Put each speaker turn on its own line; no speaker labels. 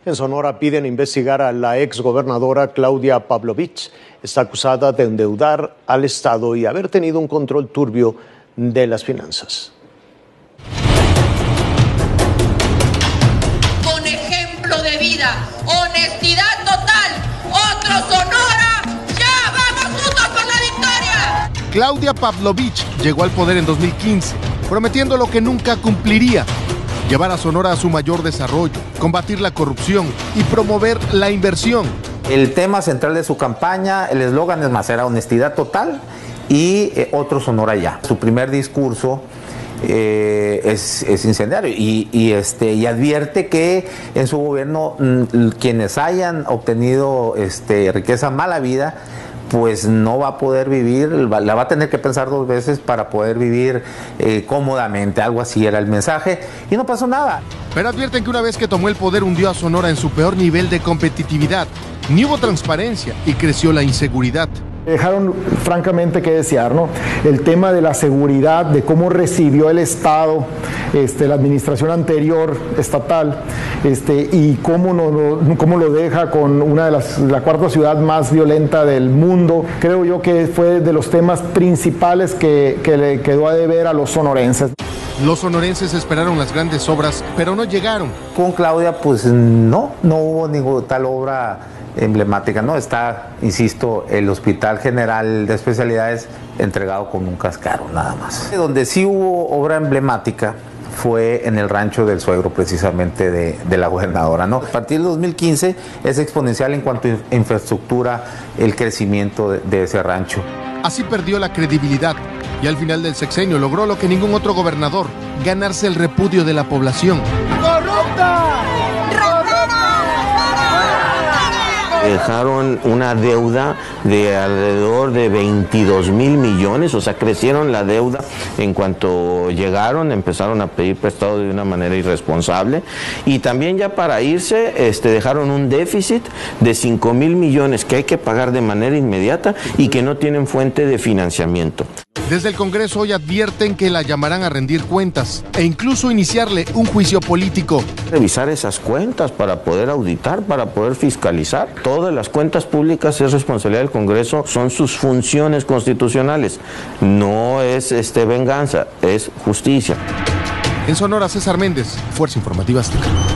En Sonora piden investigar a la exgobernadora Claudia Pavlovich. Está acusada de endeudar al Estado y haber tenido un control turbio de las finanzas.
Con ejemplo de vida, honestidad total, otro Sonora, ya vamos juntos por la victoria.
Claudia Pavlovich llegó al poder en 2015, prometiendo lo que nunca cumpliría: llevar a Sonora a su mayor desarrollo, combatir la corrupción y promover la inversión.
El tema central de su campaña, el eslogan es más, era honestidad total y otro Sonora ya. Su primer discurso es incendiario y advierte que en su gobierno quienes hayan obtenido riqueza mala vida, pues no va a poder vivir, la va a tener que pensar dos veces para poder vivir cómodamente. Algo así era el mensaje y no pasó nada.
Pero advierten que una vez que tomó el poder hundió a Sonora en su peor nivel de competitividad. Ni hubo transparencia y creció la inseguridad.
Dejaron francamente que desear, ¿no? El tema de la seguridad, de cómo recibió el Estado, la administración anterior estatal, y cómo lo deja con una de la cuarta ciudad más violenta del mundo. Creo yo que fue de los temas principales que le quedó a deber a los sonorenses.
Los sonorenses esperaron las grandes obras, pero no llegaron.
Con Claudia, pues no hubo ninguna tal obra emblemática, ¿no? Está, insisto, el Hospital General de Especialidades entregado con un cascarón nada más. Donde sí hubo obra emblemática fue en el rancho del suegro, precisamente de la gobernadora, ¿no? A partir del 2015 es exponencial en cuanto a infraestructura el crecimiento de ese rancho.
Así perdió la credibilidad y al final del sexenio logró lo que ningún otro gobernador: ganarse el repudio de la población.
¡Corrupta!
Dejaron una deuda de alrededor de 22,000 millones, o sea, crecieron la deuda en cuanto llegaron, empezaron a pedir prestado de una manera irresponsable, y también ya para irse dejaron un déficit de 5,000 millones que hay que pagar de manera inmediata y que no tienen fuente de financiamiento.
Desde el Congreso hoy advierten que la llamarán a rendir cuentas e incluso iniciarle un juicio político.
Revisar esas cuentas para poder auditar, para poder fiscalizar. Todas las cuentas públicas es responsabilidad del Congreso, son sus funciones constitucionales. No es venganza, es justicia.
En Sonora, César Méndez, Fuerza Informativa Azteca.